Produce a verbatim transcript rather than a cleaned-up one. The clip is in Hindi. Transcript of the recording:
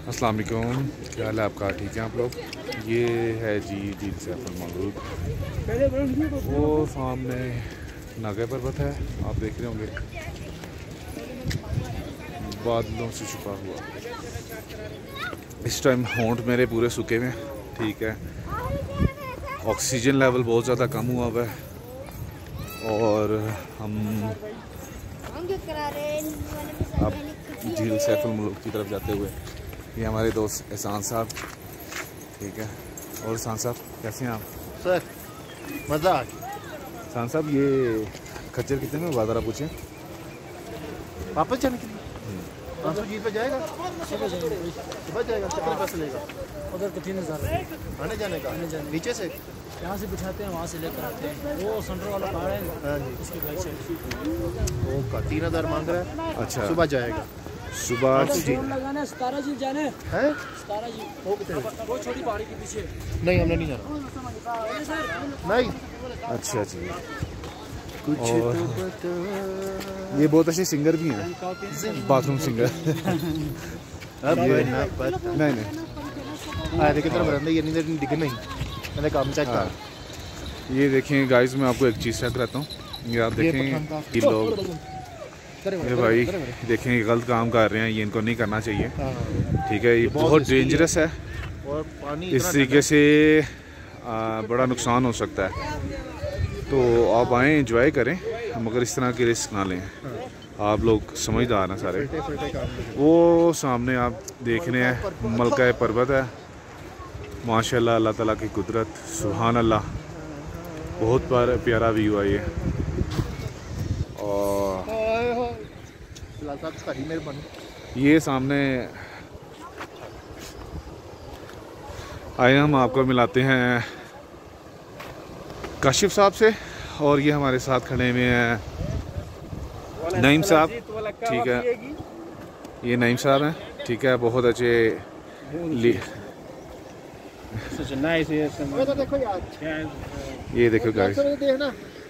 अस्सलाम वालेकुम, क्या हाल है आपका? ठीक है आप लोग? ये है जी झील सैफुल मलूक, वो सामने नागा पर्वत है, आप देख रहे होंगे बादलों से छुपा हुआ। इस टाइम होंठ मेरे पूरे सूखे हुए हैं, ठीक है। ऑक्सीजन लेवल बहुत ज़्यादा कम हुआ हुआ है और हम अब झील सैफुल मलूक की तरफ जाते हुए, ये हमारे दोस्त एहसान साहब, ठीक है। और एहसान साहब कैसे हैं आप? सर मज़ा आ गया। एहसान साहब ये खच्चर कितने में बाज़ारा पूछें? वापस जाने के लिए पाँच सौ जी पे जाएगा, सुबह जाएगा, सुबह जाएगा, कितने पैसे लेगा? उधर के तीन हज़ार आने जाने का, आने जाने नीचे से यहाँ से बिठाते हैं, वहाँ से लेकर आते हैं। वो सेंटर वाला पहाड़ है, हाँ जी, इसकी बाइक से वो का तीन हज़ार मांग रहा है। अच्छा, सुबह जाएगा, सुबह जी लगाना है। सतारा जी जाने है सतारा जी, वो कितने? वो छोटी पहाड़ी के पीछे। नहीं हमने नहीं जाना, नहीं। अच्छा जी। कुछ और तो बता। ये बहुत अच्छे सिंगर भी हैं, बाथरूम सिंगर। अब ना पता नहीं नहीं आए कितना बरंदे ये नहीं दिख नहीं, मैंने काम चेक हाँ। कर। ये देखें गाइस, मैं आपको एक चीज़ चेक कराता हूँ। ये आप देखें, ये लोग, ये भाई देखें ये गलत काम कर रहे हैं, ये इनको नहीं करना चाहिए, ठीक है। ये बहुत डेंजरस है, और पानी इस तरीके से आ, बड़ा नुकसान हो सकता है। तो आप आएँ, एंजॉय करें, मगर इस तरह की रिस्क ना लें। आप लोग समझदार हैं सारे। वो सामने आप देख रहे हैं मलका पर्वत है, माशाल्लाह, अल्लाह ताला की कुदरत, सुभान अल्लाह, बहुत प्यारा व्यू है ये। और ये सामने आए, हम आपको मिलाते हैं काशिफ साहब से, और ये हमारे साथ खड़े हुए हैं नईम साहब, ठीक है। ये नईम साहब हैं, ठीक है, बहुत अच्छे ली। ये देखो गाइस,